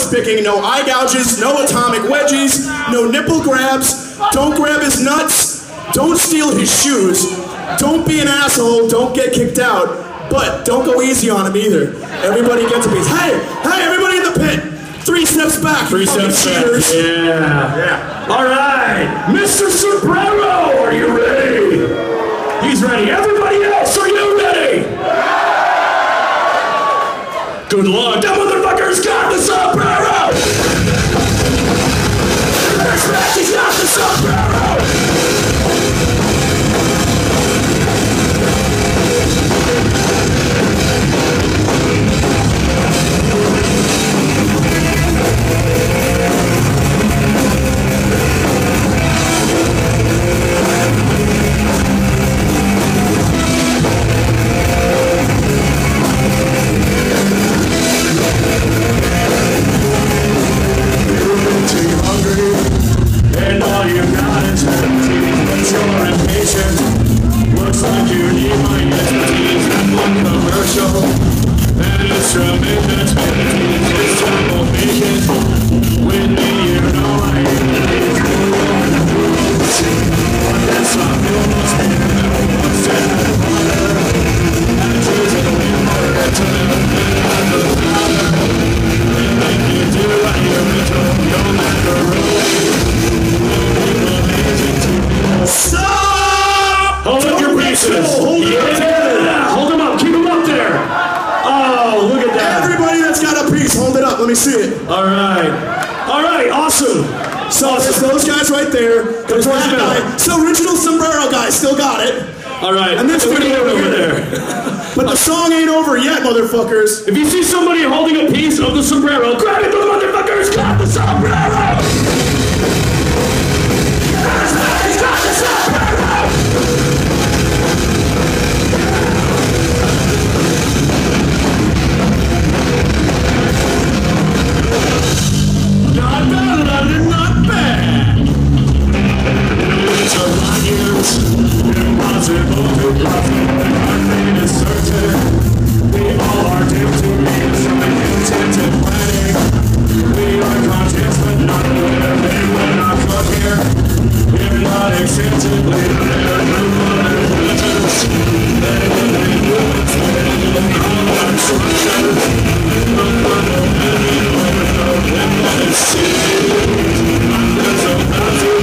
ass picking, no eye gouges, no atomic wedgies, no nipple grabs, don't grab his nuts, don't steal his shoes, don't be an asshole, don't get kicked out, but don't go easy on him either. Everybody gets a piece. Hey, everybody in the pit, 3 steps back. 3 steps back. Yeah. All right, Mr. Sombrero, are you ready? He's ready. Everybody else, are you ready? Good luck. That motherfucker's got the sombrero! This match, he's got the sombrero! And all you got is empty, but you're impatient. Looks like you need my expertise. One commercial, an instrument that's been it's trouble vacant. With me, you know I ain't but that's not real much what's in the water. I choose to live to the power. They make you do what you're told, no matter who. Stop! Hold up your pieces. Hold them up. Keep them up there. Oh, look at that. Everybody that's got a piece, hold it up. Let me see it. All right. Awesome. So there's those guys right there. There's that guy. So original sombrero guy still got it. All right. And this video over there. But the song ain't over yet, motherfuckers. If you see somebody holding a piece of the sombrero, grab it, the motherfuckers. Grab the sombrero. He's got the sombrero. Not bad, London, not bad. It's a lot years, impossible to profit when our fate is certain. We all are doomed to be some intensive planning. We are conscious but not aware, they will not come here. Hypnotic sensibly, they're through intelligence. They will influence all our structures. Look for the enemy over the hypnotic cities. There's a massive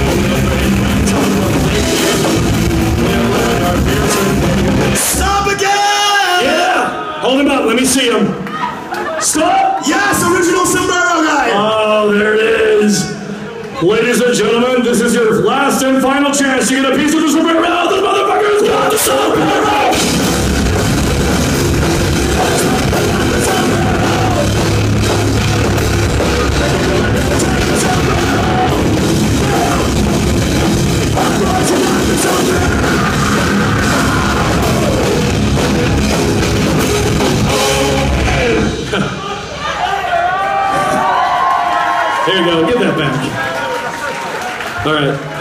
Stop again! Yeah! Hold him up, let me see him. Stop! Yes, original sombrero guy! Oh, there it is. Ladies and gentlemen, this is your last and final chance to get a piece of the sombrero. The motherfucker's got the sombrero! Here you go, get that back. All right.